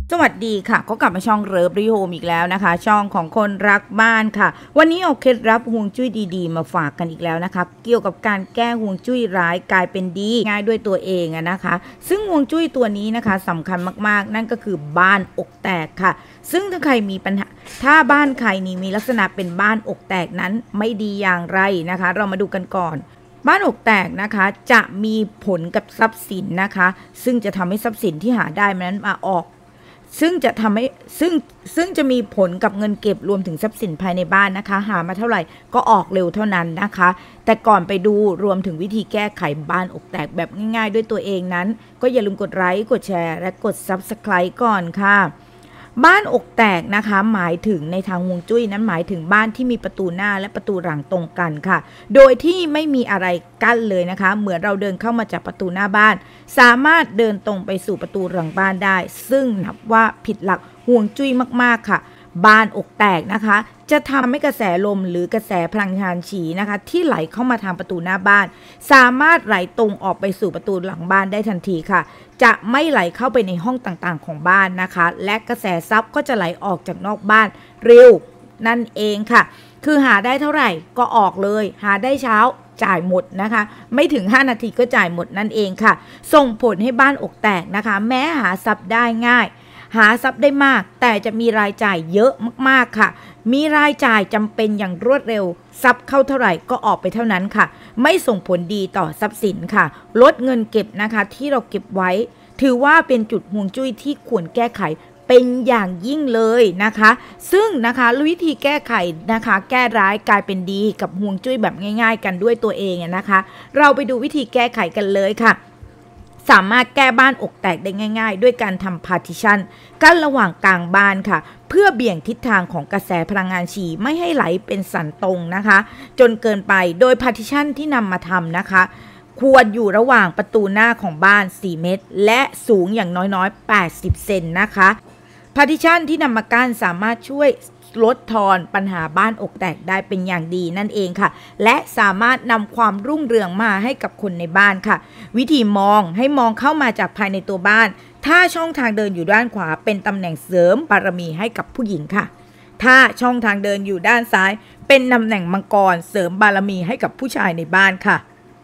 สวัสดีค่ะก็กลับมาช่องเลิฟรีโฮมอีกแล้วนะคะช่องของคนรักบ้านค่ะวันนี้เอาเคล็ดลับฮวงจุ้ยดีๆมาฝากกันอีกแล้วนะคะเกี่ยวกับการแก้ฮวงจุ้ยร้ายกลายเป็นดีง่ายด้วยตัวเองนะคะซึ่งฮวงจุ้ยตัวนี้นะคะสำคัญมากๆนั่นก็คือบ้านอกแตกค่ะซึ่งถ้าใครมีปัญหาถ้าบ้านใครนี่มีลักษณะเป็นบ้านอกแตกนั้นไม่ดีอย่างไรนะคะเรามาดูกันก่อนบ้านอกแตกนะคะจะมีผลกับทรัพย์สินนะคะซึ่งจะทำให้ทรัพย์สินที่หาได้นั้นมาออกซึ่งจะทำให้ซึ่งจะมีผลกับเงินเก็บรวมถึงทรัพย์สินภายในบ้านนะคะหามาเท่าไหร่ก็ออกเร็วเท่านั้นนะคะแต่ก่อนไปดูรวมถึงวิธีแก้ไขบ้านอกแตกแบบง่ายๆด้วยตัวเองนั้นก็อย่าลืมกดไลค์กดแชร์และกด Subscribe ก่อนค่ะบ้านอกแตกนะคะหมายถึงในทางฮวงจุ้ยนั้นหมายถึงบ้านที่มีประตูหน้าและประตูหลังตรงกันค่ะโดยที่ไม่มีอะไรกั้นเลยนะคะเหมือนเราเดินเข้ามาจากประตูหน้าบ้านสามารถเดินตรงไปสู่ประตูหลังบ้านได้ซึ่งนับว่าผิดหลักฮวงจุ้ยมากๆค่ะบ้านอกแตกนะคะจะทำให้กระแสลมหรือกระแสพลังงานฉีนะคะที่ไหลเข้ามาทางประตูหน้าบ้านสามารถไหลตรงออกไปสู่ประตูหลังบ้านได้ทันทีค่ะจะไม่ไหลเข้าไปในห้องต่างๆของบ้านนะคะและกระแสทรัพย์ก็จะไหลออกจากนอกบ้านเร็วนั่นเองค่ะคือหาได้เท่าไหร่ก็ออกเลยหาได้เช้าจ่ายหมดนะคะไม่ถึง5นาทีก็จ่ายหมดนั่นเองค่ะส่งผลให้บ้านอกแตกนะคะแม้หาทรัพย์ได้ง่ายหาทรัพย์ได้มากแต่จะมีรายจ่ายเยอะมากๆค่ะมีรายจ่ายจำเป็นอย่างรวดเร็วทรัพย์เข้าเท่าไหร่ก็ออกไปเท่านั้นค่ะไม่ส่งผลดีต่อทรัพย์สินค่ะลดเงินเก็บนะคะที่เราเก็บไว้ถือว่าเป็นจุดฮวงจุ้ยที่ควรแก้ไขเป็นอย่างยิ่งเลยนะคะซึ่งนะคะวิธีแก้ไขนะคะแก้ร้ายกลายเป็นดีกับฮวงจุ้ยแบบง่ายๆกันด้วยตัวเองนะคะเราไปดูวิธีแก้ไขกันเลยค่ะสามารถแก้บ้านอกแตกได้ง่ายๆด้วยการทำ partition กั้นระหว่างกลางบ้านค่ะเพื่อเบี่ยงทิศทางของกระแสพลังงานฉีไม่ให้ไหลเป็นสันตรงนะคะจนเกินไปโดย partition ที่นำมาทำนะคะควรอยู่ระหว่างประตูหน้าของบ้าน4เมตรและสูงอย่างน้อยๆ80เซนนะคะpartition ที่นำมากั้นสามารถช่วยลดทอนปัญหาบ้านอกแตกได้เป็นอย่างดีนั่นเองค่ะและสามารถนำความรุ่งเรืองมาให้กับคนในบ้านค่ะวิธีมองให้มองเข้ามาจากภายในตัวบ้านถ้าช่องทางเดินอยู่ด้านขวาเป็นตำแหน่งเสริมบารมีให้กับผู้หญิงค่ะถ้าช่องทางเดินอยู่ด้านซ้ายเป็นตำแหน่งมังกรเสริมบารมีให้กับผู้ชายในบ้านค่ะ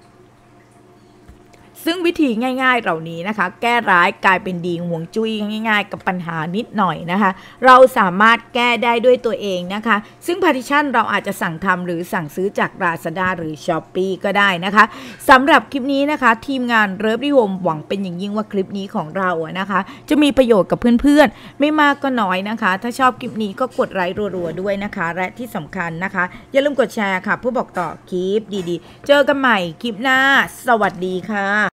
ซึ่งวิธีง่ายๆเหล่านี้นะคะแก้ร้ายกลายเป็นดีฮวงจุ้ยง่ายๆกับปัญหานิดหน่อยนะคะเราสามารถแก้ได้ด้วยตัวเองนะคะซึ่ง partition เราอาจจะสั่งทำหรือสั่งซื้อจาก Lazada หรือ Shopee ก็ได้นะคะสำหรับคลิปนี้นะคะทีมงานเลิฟรีโฮมหวังเป็นอย่างยิ่งว่าคลิปนี้ของเรานะคะจะมีประโยชน์กับเพื่อนๆไม่มากก็น้อยนะคะถ้าชอบคลิปนี้ก็กดไลค์รัวๆด้วยนะคะและที่สำคัญนะคะอย่าลืมกดแชร์ค่ะเพื่อบอกต่อคลิปดีๆเจอกันใหม่คลิปหน้าสวัสดีค่ะ